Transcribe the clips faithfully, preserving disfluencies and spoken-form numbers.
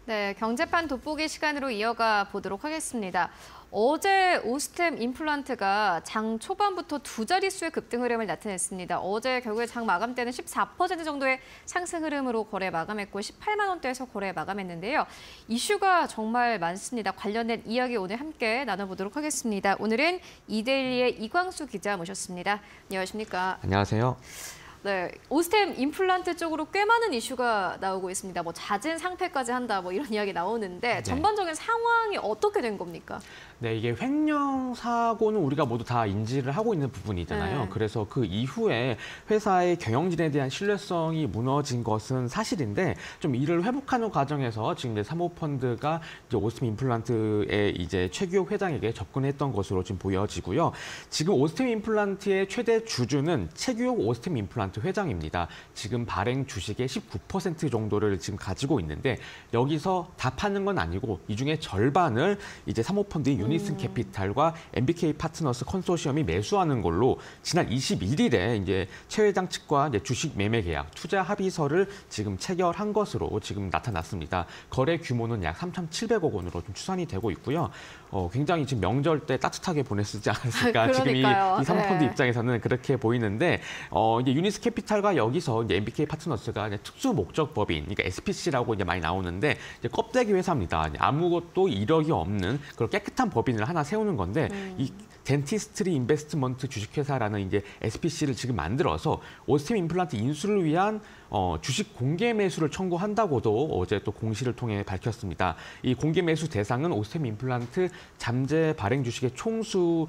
네, 경제판 돋보기 시간으로 이어가 보도록 하겠습니다. 어제 오스템 임플란트가 장 초반부터 두 자릿수의 급등 흐름을 나타냈습니다. 어제 결국에 장 마감 때는 십사 퍼센트 정도의 상승 흐름으로 거래 마감했고 십팔만 원대에서 거래 마감했는데요. 이슈가 정말 많습니다. 관련된 이야기 오늘 함께 나눠보도록 하겠습니다. 오늘은 이데일리의 이광수 기자 모셨습니다. 안녕하십니까? 안녕하세요. 네, 오스템 임플란트 쪽으로 꽤 많은 이슈가 나오고 있습니다. 뭐 잦은 상패까지 한다, 뭐 이런 이야기 나오는데 네. 전반적인 상황이 어떻게 된 겁니까? 네, 이게 횡령 사고는 우리가 모두 다 인지를 하고 있는 부분이잖아요. 네. 그래서 그 이후에 회사의 경영진에 대한 신뢰성이 무너진 것은 사실인데 좀 이를 회복하는 과정에서 지금 이제 사모펀드가 이제 오스템 임플란트의 이제 최규호 회장에게 접근했던 것으로 지금 보여지고요. 지금 오스템 임플란트의 최대 주주는 최규호 오스템 임플란트 회장입니다. 지금 발행 주식의 십구 퍼센트 정도를 지금 가지고 있는데 여기서 다 파는 건 아니고 이 중에 절반을 이제 사모펀드인 유니슨 캐피탈과 엠비케이 파트너스 컨소시엄이 매수하는 걸로 지난 이십일 일에 이제 최 회장 측과 이제 주식 매매 계약, 투자 합의서를 지금 체결한 것으로 지금 나타났습니다. 거래 규모는 약 삼천칠백억 원으로 좀 추산이 되고 있고요. 어, 굉장히 지금 명절 때 따뜻하게 보냈지 않았을까 지금 이, 이 사모펀드 네. 입장에서는 그렇게 보이는데 어, 이제 유니슨 캐피탈과 여기서 이제 엠비케이 파트너스가 이제 특수 목적 법인, 그러니까 에스피씨라고 이제 많이 나오는데 이제 껍데기 회사입니다. 아무것도 이력이 없는 그런 깨끗한 법인을 하나 세우는 건데 음. 이 덴티스트리 인베스트먼트 주식회사라는 이제 에스피씨를 지금 만들어서 오스템 임플란트 인수를 위한 어, 주식 공개 매수를 청구한다고도 어제 또 공시를 통해 밝혔습니다. 이 공개 매수 대상은 오스템 임플란트 잠재 발행 주식의 총수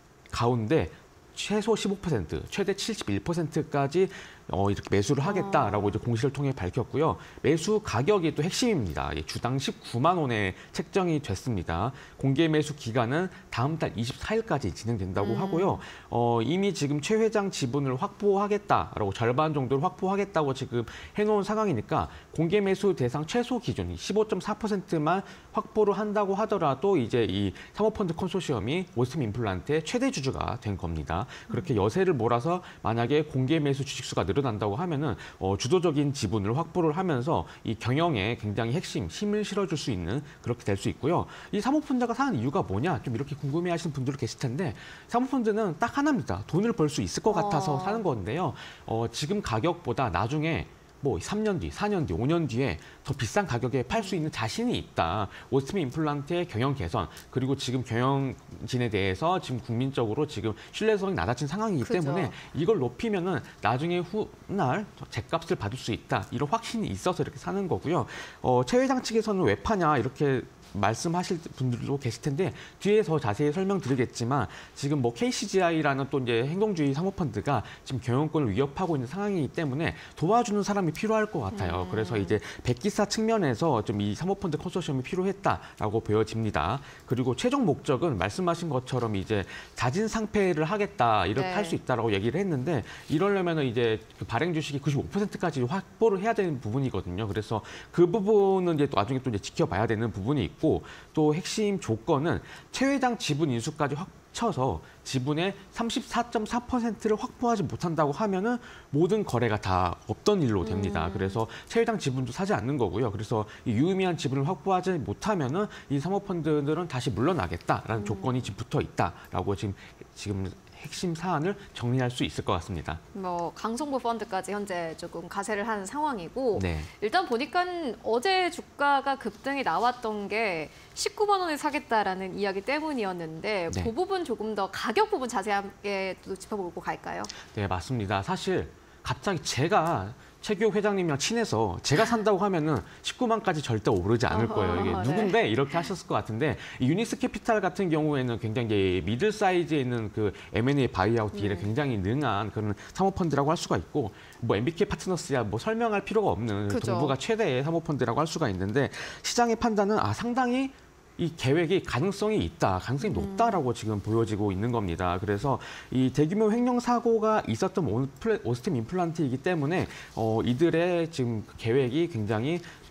가운데 최소 십오 퍼센트, 최대 칠십일 퍼센트까지 어, 이렇게 매수를 하겠다라고 이제 공시를 통해 밝혔고요. 매수 가격이 또 핵심입니다. 주당 십구만 원에 책정이 됐습니다. 공개 매수 기간은 다음 달 이십사 일까지 진행된다고 음. 하고요. 어, 이미 지금 최 회장 지분을 확보하겠다라고 절반 정도를 확보하겠다고 지금 해놓은 상황이니까 공개 매수 대상 최소 기준 십오 점 사 퍼센트만 확보를 한다고 하더라도 이제 이 사모펀드 컨소시엄이 오스템 임플란트의 최대 주주가 된 겁니다. 그렇게 여세를 몰아서 만약에 공개 매수 주식수가 늘어난다고 하면은 어, 주도적인 지분을 확보를 하면서 이 경영에 굉장히 핵심 힘을 실어줄 수 있는 그렇게 될 수 있고요. 이 사모펀드가 사는 이유가 뭐냐 좀 이렇게 궁금해하시는 분들 계실 텐데 사모펀드는 딱 하나입니다. 돈을 벌 수 있을 것 같아서 어. 사는 건데요. 어, 지금 가격보다 나중에 뭐 삼 년 뒤, 사 년 뒤, 오 년 뒤에 더 비싼 가격에 팔 수 있는 자신이 있다. 오스템 임플란트의 경영 개선, 그리고 지금 경영진에 대해서 지금 국민적으로 지금 신뢰성이 낮아진 상황이기 그죠. 때문에 이걸 높이면은 나중에 훗날 죗값을 받을 수 있다. 이런 확신이 있어서 이렇게 사는 거고요. 어, 최 회장 측에서는 왜 파냐 이렇게 말씀하실 분들도 계실 텐데 뒤에 더 자세히 설명드리겠지만 지금 뭐 케이씨지아이라는 또 이제 행동주의 사모펀드가 지금 경영권을 위협하고 있는 상황이기 때문에 도와주는 사람이 필요할 것 같아요. 음. 그래서 이제 백기사 측면에서 좀 이 사모펀드 컨소시엄이 필요했다라고 보여집니다. 그리고 최종 목적은 말씀하신 것처럼 이제 자진 상폐를 하겠다 이렇게 네. 할 수 있다라고 얘기를 했는데 이러려면은 이제 그 발행 주식이 구십오 퍼센트까지 확보를 해야 되는 부분이거든요. 그래서 그 부분은 이제 또 나중에 또 이제 지켜봐야 되는 부분이 있고. 또 핵심 조건은 최 회장 지분 인수까지 합쳐서 지분의 삼십사 점 사 퍼센트를 확보하지 못한다고 하면은 모든 거래가 다 없던 일로 됩니다. 음. 그래서 최 회장 지분도 사지 않는 거고요. 그래서 이 유의미한 지분을 확보하지 못하면은 이 사모펀드들은 다시 물러나겠다라는 음. 조건이 지금 붙어 있다라고 지금 지금. 핵심 사안을 정리할 수 있을 것 같습니다. 뭐 강성부 펀드까지 현재 조금 가세를 하는 상황이고 네. 일단 보니까 어제 주가가 급등이 나왔던 게 십구만 원에 사겠다라는 이야기 때문이었는데 네. 그 부분 조금 더 가격 부분 자세하게 또 짚어보고 갈까요? 네, 맞습니다. 사실 갑자기 제가 최규호 회장님이랑 친해서 제가 산다고 하면은 십구만까지 절대 오르지 않을 거예요. 이게 누군데 네. 이렇게 하셨을 것 같은데 이 유니스 캐피탈 같은 경우에는 굉장히 미들 사이즈에 있는 그 엠 앤 에이 바이아웃 딜에 음. 굉장히 능한 그런 사모펀드라고 할 수가 있고 뭐 엠비케이 파트너스야 뭐 설명할 필요가 없는 그죠. 동부가 최대의 사모펀드라고 할 수가 있는데 시장의 판단은 아 상당히 이 계획이 가능성이 있다, 가능성이 높다라고 음. 지금 보여지고 있는 겁니다. 그래서 이 대규모 횡령 사고가 있었던 오스템 임플란트이기 때문에 어, 이들의 지금 계획이 굉장히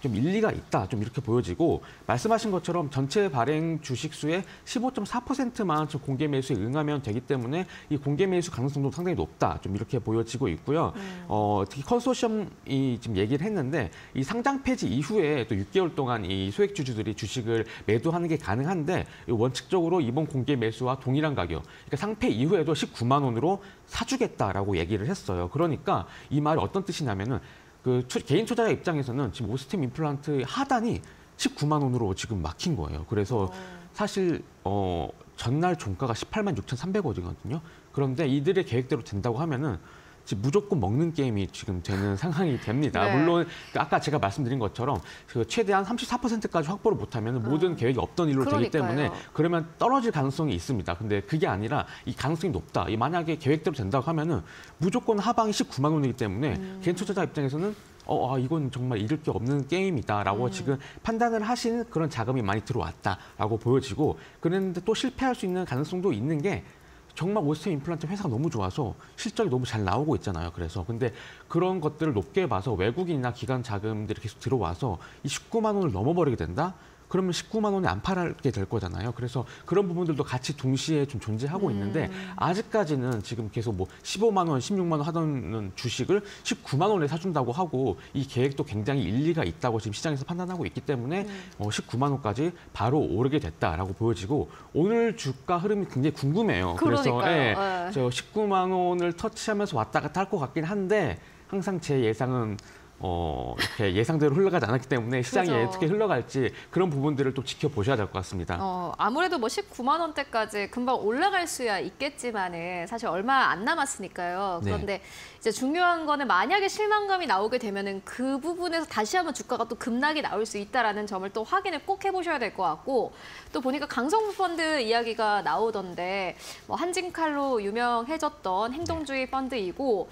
좀 일리가 있다, 좀 이렇게 보여지고 말씀하신 것처럼 전체 발행 주식 수의 십오 점 사 퍼센트만 좀 공개 매수에 응하면 되기 때문에 이 공개 매수 가능성도 상당히 높다, 좀 이렇게 보여지고 있고요. 음. 어, 특히 컨소시엄이 지금 얘기를 했는데 이 상장 폐지 이후에 또 육 개월 동안 이 소액 주주들이 주식을 매도하는 게 가능한데 원칙적으로 이번 공개 매수와 동일한 가격, 그러니까 상폐 이후에도 십구만 원으로 사주겠다라고 얘기를 했어요. 그러니까 이 말이 어떤 뜻이냐면은 그 투, 개인 투자자 입장에서는 지금 오스템 임플란트 하단이 십구만 원으로 지금 막힌 거예요. 그래서 오. 사실 어, 전날 종가가 십팔만 육천삼백 원이거든요. 그런데 이들의 계획대로 된다고 하면은 지금 무조건 먹는 게임이 지금 되는 상황이 됩니다. 네. 물론 아까 제가 말씀드린 것처럼 그 최대한 삼십사 퍼센트까지 확보를 못하면 음. 모든 계획이 없던 일로 그러니까요. 되기 때문에 그러면 떨어질 가능성이 있습니다. 근데 그게 아니라 이 가능성이 높다. 이 만약에 계획대로 된다고 하면은 무조건 하방이 십구만 원이기 때문에 음. 개인 투자자 입장에서는 어, 아, 이건 정말 잃을 게 없는 게임이다라고 음. 지금 판단을 하신 그런 자금이 많이 들어왔다라고 보여지고 그런데 또 실패할 수 있는 가능성도 있는 게 정말 오스템 임플란트 회사가 너무 좋아서 실적이 너무 잘 나오고 있잖아요. 그래서 근데 그런 것들을 높게 봐서 외국인이나 기관 자금들이 계속 들어와서 이 십구만 원을 넘어버리게 된다? 그러면 십구만 원에 안 팔게 될 거잖아요. 그래서 그런 부분들도 같이 동시에 좀 존재하고 음. 있는데 아직까지는 지금 계속 뭐 십오만 원, 십육만 원 하던 주식을 십구만 원에 사준다고 하고 이 계획도 굉장히 일리가 있다고 지금 시장에서 판단하고 있기 때문에 음. 어, 십구만 원까지 바로 오르게 됐다라고 보여지고 오늘 주가 흐름이 굉장히 궁금해요. 그러니까요. 그래서 예, 네. 저 십구만 원을 터치하면서 왔다 갔다 할 것 같긴 한데 항상 제 예상은 어, 이렇게 예상대로 흘러가지 않았기 때문에 시장이 그렇죠. 어떻게 흘러갈지 그런 부분들을 또 지켜보셔야 될 것 같습니다. 어, 아무래도 뭐 십구만 원대까지 금방 올라갈 수야 있겠지만은 사실 얼마 안 남았으니까요. 그런데 네. 이제 중요한 거는 만약에 실망감이 나오게 되면은 그 부분에서 다시 한번 주가가 또 급락이 나올 수 있다라는 점을 또 확인을 꼭 해보셔야 될 것 같고 또 보니까 강성부 펀드 이야기가 나오던데 뭐 한진칼로 유명해졌던 행동주의 네. 펀드이고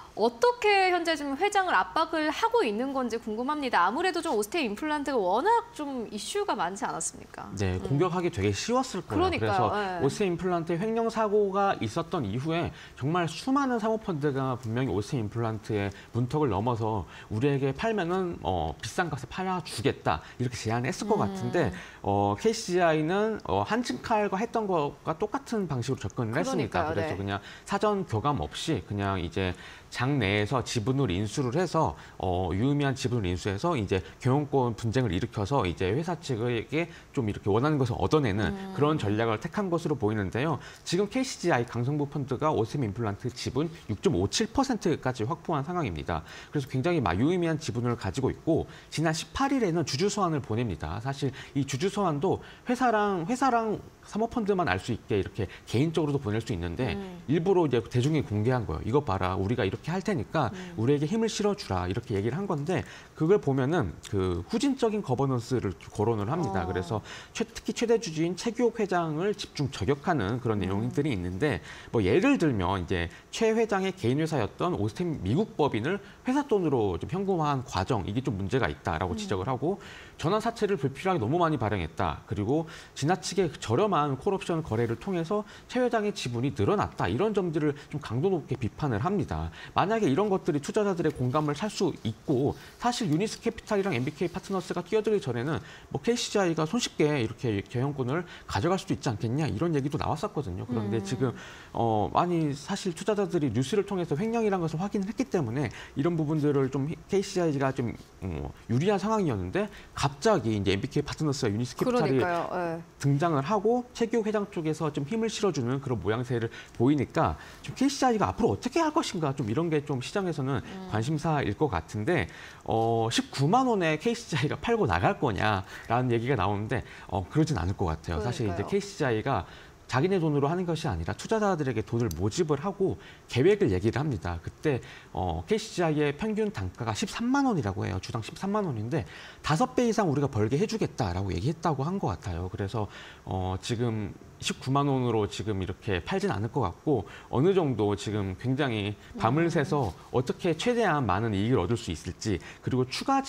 어떻게 현재 좀 회장을 압박을 하고 있는 건지 궁금합니다. 아무래도 좀 오스템 임플란트가 워낙 좀 이슈가 많지 않았습니까? 네, 음. 공격하기 되게 쉬웠을 거예요. 그러니까요. 그래서 네. 오스템 임플란트 횡령 사고가 있었던 이후에 정말 수많은 사모펀드가 분명히 오스템 임플란트의 문턱을 넘어서 우리에게 팔면은 어, 비싼 값에 팔아주겠다 이렇게 제안했을 것 음. 같은데 어, 케이씨아이는 어, 한진칼과 했던 것과 똑같은 방식으로 접근을 그러니까요. 했으니까 그래서 네. 그냥 사전 교감 없이 그냥 이제 장 내에서 지분을 인수를 해서 어, 유의미한 지분을 인수해서 이제 경영권 분쟁을 일으켜서 이제 회사 측에게 좀 이렇게 원하는 것을 얻어내는 음. 그런 전략을 택한 것으로 보이는데요. 지금 케이씨아이 강성부 펀드가 오스템 임플란트 지분 육 점 오칠 퍼센트까지 확보한 상황입니다. 그래서 굉장히 유의미한 지분을 가지고 있고 지난 십팔 일에는 주주 소환을 보냅니다. 사실 이 주주 소환도 회사랑 회사랑 사모펀드만 알 수 있게 이렇게 개인적으로도 보낼 수 있는데 음. 일부러 이제 대중에 공개한 거예요. 이거 봐라, 우리가 이렇게 할 테니까 음. 우리에게 힘을 실어주라 이렇게 얘기를 한 건데 그걸 보면은 그 후진적인 거버넌스를 거론을 합니다. 어. 그래서 최, 특히 최대 주주인 최규옥 회장을 집중 저격하는 그런 내용들이 음. 있는데 뭐 예를 들면 이제 최 회장의 개인 회사였던 오스템 미국 법인을 회사 돈으로 좀 현금화한 과정 이게 좀 문제가 있다라고 음. 지적을 하고 전환 사채를 불필요하게 너무 많이 발행했다. 그리고 지나치게 저렴한 콜옵션 거래를 통해서 최 회장의 지분이 늘어났다. 이런 점들을 좀 강도 높게 비판을 합니다. 만약에 이런 것들이 투자자들의 공감을 살 수 있고 사실 유니스 캐피탈이랑 엠비케이 파트너스가 뛰어들기 전에는 뭐 케이씨아이가 손쉽게 이렇게 경영권을 가져갈 수도 있지 않겠냐 이런 얘기도 나왔었거든요. 그런데 음. 지금 어, 많이 사실 투자자들이 뉴스를 통해서 횡령이라는 것을 확인을 했기 때문에 이런 부분들을 좀 케이씨아이가 좀 어, 유리한 상황이었는데 갑자기 이제 엠비케이 파트너스와 유니스 캐피탈이 네. 등장을 하고 최규옥 회장 쪽에서 좀 힘을 실어주는 그런 모양새를 보이니까 좀 케이씨아이가 앞으로 어떻게 할 것인가 좀 이런 게 좀 시장에서는 음. 관심사일 것 같은데 어, 십구만 원에 케이씨아이가 팔고 나갈 거냐라는 얘기가 나오는데 어, 그러진 않을 것 같아요. 그러니까요. 사실 이제 케이씨아이가 자기네 돈으로 하는 것이 아니라 투자자들에게 돈을 모집을 하고 계획을 얘기를 합니다. 그때 어, 케이씨아이의 평균 단가가 십삼만 원이라고 해요. 주당 십삼만 원인데 다섯 배 이상 우리가 벌게 해주겠다라고 얘기했다고 한 것 같아요. 그래서 어, 지금 십구만 원으로 지금 이렇게 팔진 않을 것 같고 어느 정도 지금 굉장히 밤을 새서 어떻게 최대한 많은 이익을 얻을 수 있을지 그리고 추가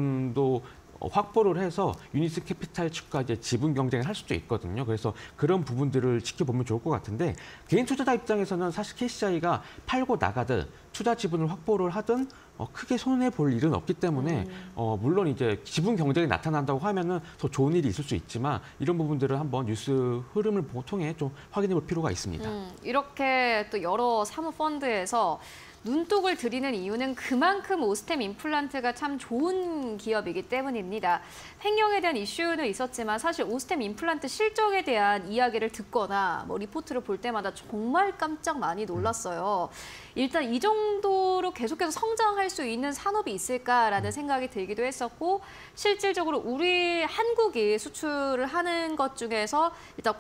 지분도 확보를 해서 유니스 캐피탈 측과 이제 지분 경쟁을 할 수도 있거든요. 그래서 그런 부분들을 지켜보면 좋을 것 같은데 개인 투자자 입장에서는 사실 케이씨아이가 팔고 나가든 투자 지분을 확보를 하든 어, 크게 손해 볼 일은 없기 때문에 음. 어, 물론 이제 지분 경쟁이 나타난다고 하면은 더 좋은 일이 있을 수 있지만 이런 부분들을 한번 뉴스 흐름을 통해 좀 확인해 볼 필요가 있습니다. 음, 이렇게 또 여러 사모펀드에서 눈독을 들이는 이유는 그만큼 오스템 임플란트가 참 좋은 기업이기 때문입니다. 횡령에 대한 이슈는 있었지만 사실 오스템 임플란트 실적에 대한 이야기를 듣거나 뭐 리포트를 볼 때마다 정말 깜짝 많이 놀랐어요. 일단 이 정도로 계속해서 성장할 수 있는 산업이 있을까라는 생각이 들기도 했었고 실질적으로 우리 한국이 수출을 하는 것 중에서 일단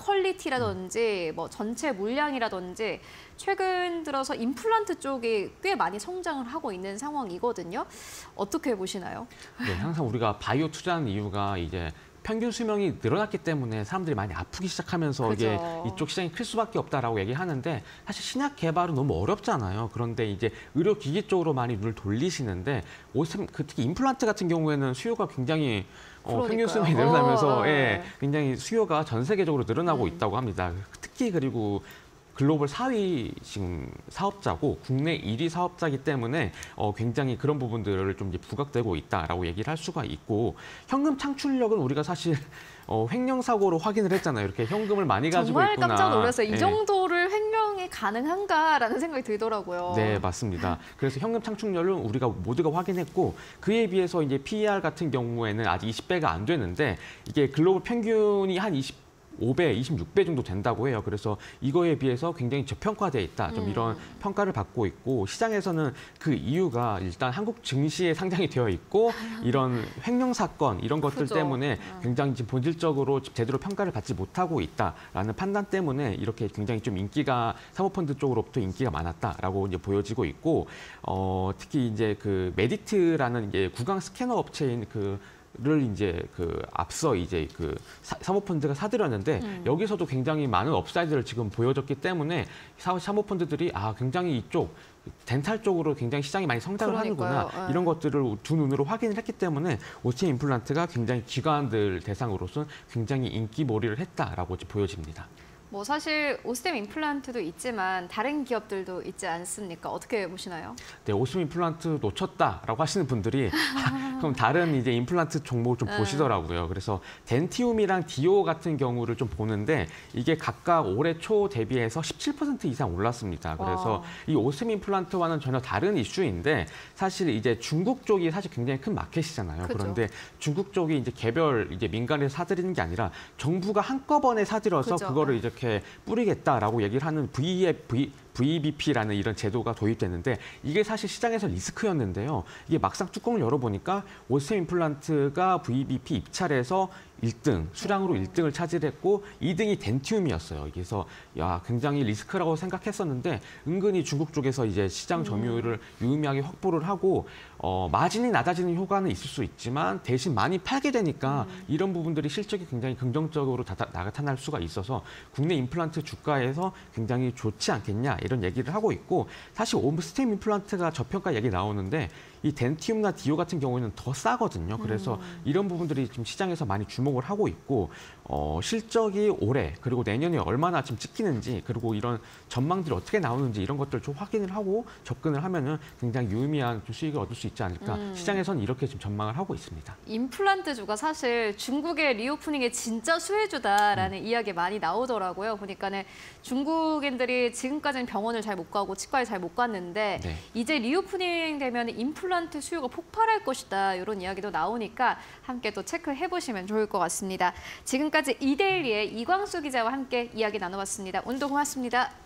퀄리티라든지 뭐 전체 물량이라든지 최근 들어서 임플란트 쪽이 꽤 많이 성장을 하고 있는 상황이거든요. 어떻게 보시나요? 네, 항상 우리가 바이오 투자하는 이유가 이제 평균 수명이 늘어났기 때문에 사람들이 많이 아프기 시작하면서 그죠. 이게 이쪽 시장이 클 수밖에 없다라고 얘기하는데 사실 신약 개발은 너무 어렵잖아요. 그런데 이제 의료기기 쪽으로 많이 눈을 돌리시는데 오스템, 그 특히 임플란트 같은 경우에는 수요가 굉장히 어, 평균 수명이 늘어나면서 어, 예, 네. 굉장히 수요가 전 세계적으로 늘어나고 음. 있다고 합니다. 특히 그리고 글로벌 사 위 지금 사업자고 국내 일 위 사업자이기 때문에 어, 굉장히 그런 부분들을 좀 이제 부각되고 있다라고 얘기를 할 수가 있고 현금 창출력은 우리가 사실 어, 횡령 사고로 확인을 했잖아요. 이렇게 현금을 많이 가지고 정말 있구나. 깜짝 놀랐어요. 이 예. 정도를 횡령이 가능한가라는 생각이 들더라고요. 네, 맞습니다. 그래서 현금 창출률은 우리가 모두가 확인했고 그에 비해서 이제 피이알 같은 경우에는 아직 이십 배가 안 되는데 이게 글로벌 평균이 한 이십오 배, 이십육 배 정도 된다고 해요. 그래서 이거에 비해서 굉장히 저평가돼 있다. 좀 음. 이런 평가를 받고 있고 시장에서는 그 이유가 일단 한국 증시에 상장이 되어 있고 이런 횡령 사건 이런 것들 그죠. 때문에 음. 굉장히 지금 본질적으로 제대로 평가를 받지 못하고 있다라는 판단 때문에 이렇게 굉장히 좀 인기가 사모펀드 쪽으로부터 인기가 많았다라고 이제 보여지고 있고 어, 특히 이제 그 메디트라는 이제 구강 스캐너 업체인 그 를 이제 그 앞서 이제 그 사, 사모펀드가 사들였는데 음. 여기서도 굉장히 많은 업사이드를 지금 보여줬기 때문에 사, 사모펀드들이 아 굉장히 이쪽 덴탈 쪽으로 굉장히 시장이 많이 성장을 그러니까요. 하는구나 예. 이런 것들을 두 눈으로 확인을 했기 때문에 오스템 임플란트가 굉장히 기관들 대상으로서는 굉장히 인기몰이를 했다라고 이제 보여집니다. 뭐 사실 오스템 임플란트도 있지만 다른 기업들도 있지 않습니까? 어떻게 보시나요? 네, 오스템 임플란트 놓쳤다라고 하시는 분들이 아, 그럼 다른 이제 임플란트 종목을 좀 음. 보시더라고요. 그래서 덴티움이랑 디오 같은 경우를 좀 보는데 이게 각각 올해 초 대비해서 십칠 퍼센트 이상 올랐습니다. 그래서 와. 이 오스템 임플란트와는 전혀 다른 이슈인데 사실 이제 중국 쪽이 사실 굉장히 큰 마켓이잖아요. 그죠. 그런데 중국 쪽이 이제 개별 이제 민간에서 사들이는 게 아니라 정부가 한꺼번에 사들여서 그죠. 그거를 이렇게 뿌리겠다라고 얘기를 하는 브이에프, 브이비피라는 이런 제도가 도입됐는데 이게 사실 시장에서 리스크였는데요. 이게 막상 뚜껑을 열어보니까 오스템 임플란트가 브이비피 입찰에서 일 등, 수량으로 일 등을 차지했고 이 등이 덴티움이었어요. 그래서 야 굉장히 리스크라고 생각했었는데 은근히 중국 쪽에서 이제 시장 점유율을 유의미하게 확보를 하고 어, 마진이 낮아지는 효과는 있을 수 있지만 대신 많이 팔게 되니까 음. 이런 부분들이 실적이 굉장히 긍정적으로 다, 나타날 수가 있어서 국내 임플란트 주가에서 굉장히 좋지 않겠냐 이런 얘기를 하고 있고 사실 오스템 임플란트가 저평가 얘기 나오는데 이 덴티움이나 디오 같은 경우에는 더 싸거든요. 그래서 음. 이런 부분들이 지금 시장에서 많이 주목을 하고 있고 어, 실적이 올해 그리고 내년에 얼마나 지금 찍히는지 그리고 이런 전망들이 어떻게 나오는지 이런 것들을 좀 확인을 하고 접근을 하면은 굉장히 유의미한 좀 수익을 얻을 수 있지 않을까. 음. 시장에서는 이렇게 지금 전망을 하고 있습니다. 임플란트주가 사실 중국의 리오프닝의 진짜 수혜주다라는 음. 이야기 많이 나오더라고요. 보니까는 중국인들이 지금까지는 병원을 잘 못 가고 치과에 잘 못 갔는데 네. 이제 리오프닝 되면 임플란트 수요가 폭발할 것이다 이런 이야기도 나오니까 함께 또 체크해 보시면 좋을 것 같습니다. 지금까지 이데일리의 이광수 기자와 함께 이야기 나눠봤습니다. 오늘도 고맙습니다.